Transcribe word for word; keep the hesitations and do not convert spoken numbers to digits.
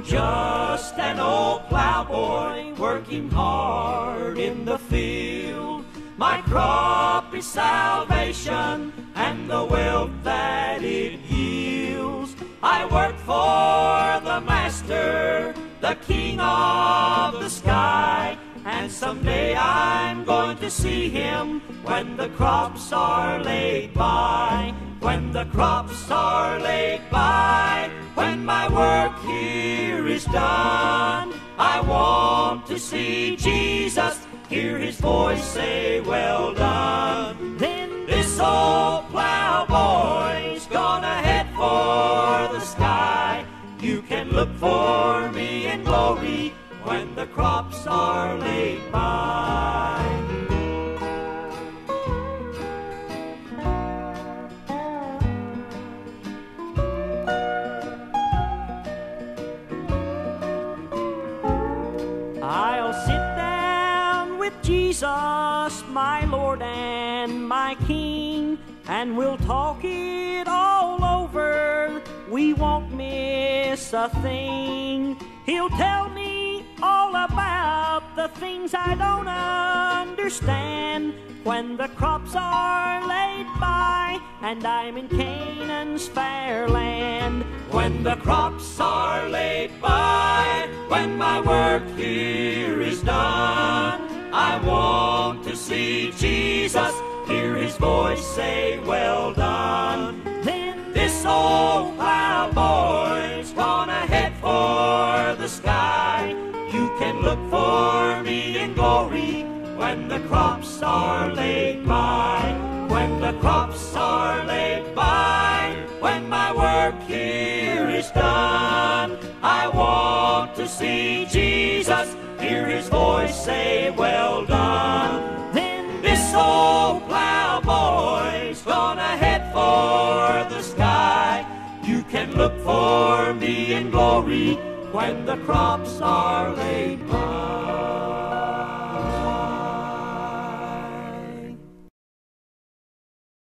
just an old plowboy working hard in the field. My crop is salvation and the wealth that it yields. I work for the Master, the King of the sky, and someday I'm going to see him when the crops are laid by. When the crops are laid by, when my work here is done, I want to see Jesus, hear his voice say, well done. Then this old plowboy's gonna head for the sky. You can look for me in glory when the crops are laid by. I'll sit down with Jesus, my Lord and my King, and we'll talk it all over. We won't miss a thing. He'll tell me all about the things I don't understand. When the crops are laid by and I'm in Canaan's fair land. When the crops are laid by, when my work here is done, I want to see Jesus, hear his voice say, well done. Then this old plowboy's gonna head for the sky. You can look for me in glory when the crops are laid by. When the crops are laid by, when my work here is done, I want to see Jesus, hear his voice say, well done. Then this old plowboy's gonna head for the sky. You can look for me in glory when the crops are laid by.